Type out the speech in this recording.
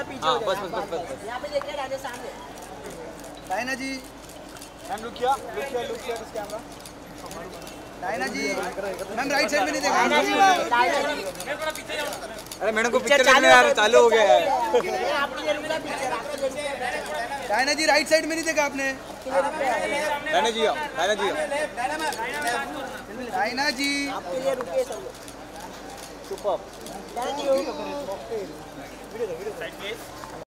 थोड़ा पीछे हो बस जाओ। बस बस यहाँ पे देखिए राजा सामने। डायना जी, मैम लुक किया this camera. Diana ji, ma'am right side में नहीं देखा। डायना जी, अरे मैडम को पिक्चर देखने यार चालू हो गया है। आपके लिए रुका पिक्चर, आपके लिए रुका। डायना जी राइट साइड में नहीं देखा आपने। डायना जी आओ, डायना जी आओ। डायना जी, आपके लिए रुके सब लोग। सुपर। Thank you.